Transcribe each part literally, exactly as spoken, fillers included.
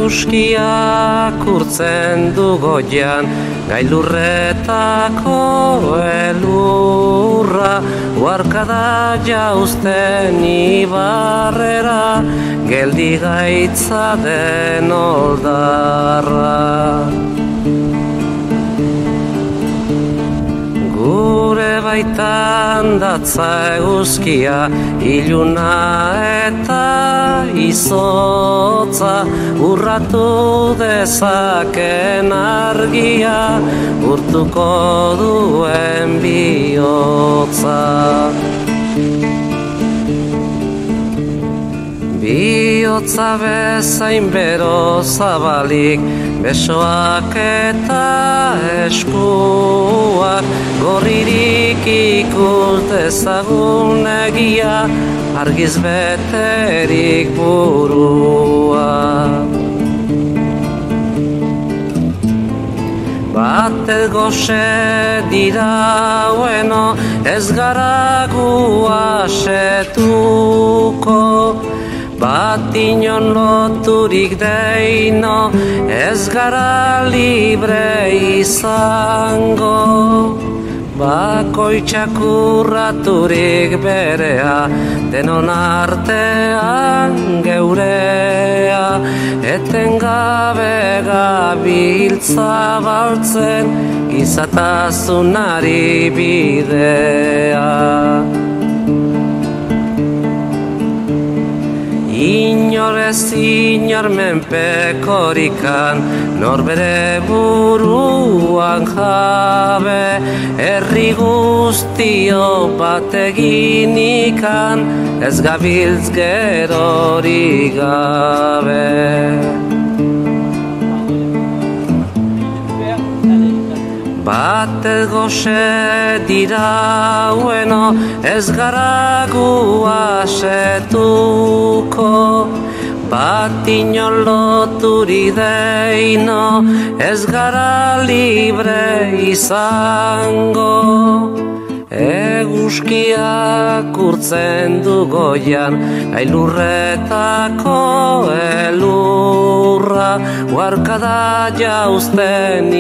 Eguzkiak urtzen du goian, gailurretako elurra, uarkada jauzten ibarrera, geldi gaitza den oldarra. Gure baitan datza eguzkia, iluna eta izotza, urratu dezaken argia, urtuko duen bihotza. Bihotza bezain bero zabalik, besoak eta eskuak, gorririk ikus dezagun egia, argiz beterik burua. Batet goxe dira bueno, ez gara gu asetuko, bat inon loturik deino, ez gara libre izango. Bakoitzak urraturik berea, denon artean geurea, etengabe gabiltza baltzen, gizatasunari bidea. Inor ez inor menpekorikan, norbere buruan jabe, herri guztio bat eginikan, ez gabiltz gerori gabe. Batet goxe dira bueno, ez gara gu asetuko, bat inon loturi deino, ez gara libre izango. Eguzkiak urtzen du goian, gailurretako elurra, uarkada jauzten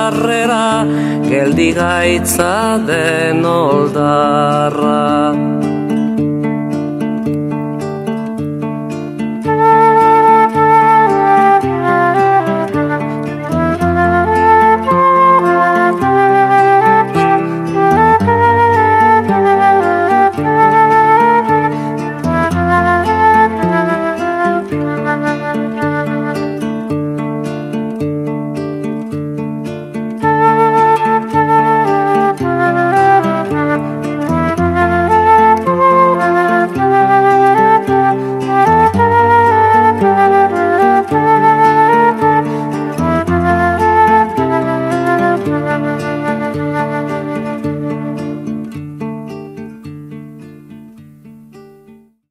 ibarrera, geldi gaitza den oldarra.